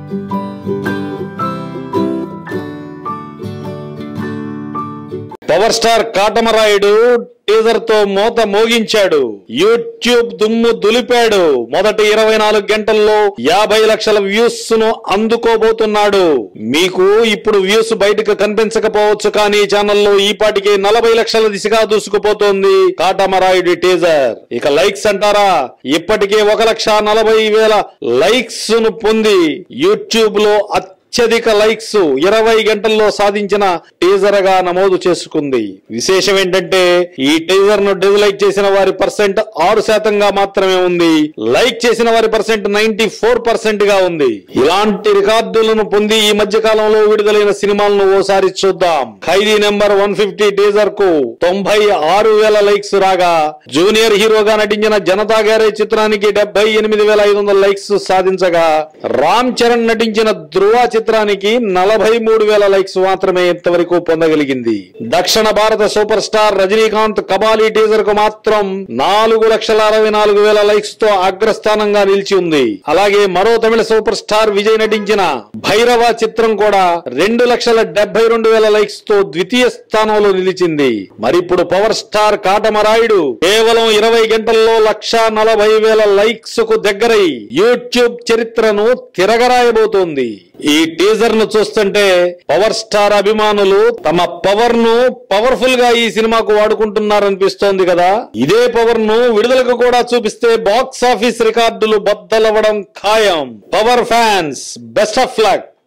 Power star Katamarayudu teaser తో మోత మోగించాడు. YouTube దుమ్ము దులిపాడు. మొదటి 24 గంటల్లో 50 లక్షల వ్యూస్ ను అందుకోబోతున్నాడు. మీకు ఇప్పుడు వ్యూస్ బయటకు కనిపించకపోవచ్చు, కానీ ఛానల్లో ఈ పాటికి 40 లక్షల దిశగా దూసుకుపోతోంది కాటమరాయుడి టీజర్. ఇక లైక్స్ అంటారా, ఇప్పటికే 1,40,000 లైక్స్ ను పొంది యూట్యూబ్ లో అత్యధిక లైక్స్ 20 గంటల్లో సాధించిన టీజర్ గా నమోదు చేసుకుంది. విశేషం ఏంటంటే ఈ టీజర్ ను డిస్లైక్ చేసిన వారి పర్సెంట్ 6% మాత్రమే ఉంది. లైక్ చేసిన వారి పర్సెంట్ 94% గా ఉంది. ఇలాంటి రికార్డులను పొంది ఈ మధ్య కాలంలో విడుదలైన సినిమాలను ఓసారి చూద్దాం. ఖైదీ నెంబర్ 150 టీజర్ కు 96,000 లైక్స్ రాగా, జూనియర్ హీరోగా నటించిన జనతా గ్యారేజ్ చిత్రానికి 78,500 లైక్స్ సాధించగా, రామ్ చరణ్ నటించిన ధృవ చిత్రానికి 43,000 లైక్స్ మాత్రమే ఇంతవరకు పొందగలిగింది. దక్షిణ భారత super star Rajinikanth Kabali teaser కు మాత్రం 4,64,000 లైక్స్ తో అగ్రస్థానంగా నిలిచి ఉంది. అలాగే మరో తమిళ సూపర్ స్టార్ విజయ్ నటించిన భైరవ చిత్రం కూడా 2,72,000 లైక్స్ తో ద్వితీయ స్థానంలో నిలిచింది. మరిప్పుడు పవర్ స్టార్ కాటమరాయుడు కేవలం 20 గంటల్లో 1,40,000 లైక్స్ కు దగ్గరై యూట్యూబ్ చరిత్రను తిరగరాయబోతోంది. ఈ టీజర్ ను చూస్తుంటే పవర్ స్టార్ అభిమానులు తమ పవర్ ను పవర్ఫుల్ గా ఈ సినిమాకు వాడుకుంటున్నారనిపిస్తోంది కదా. ఇదే పవర్ ను విడుదలకు కూడా చూపిస్తే బాక్స్ ఆఫీస్ రికార్డులు బద్దలవ్వడం ఖాయం. Power fans best of luck.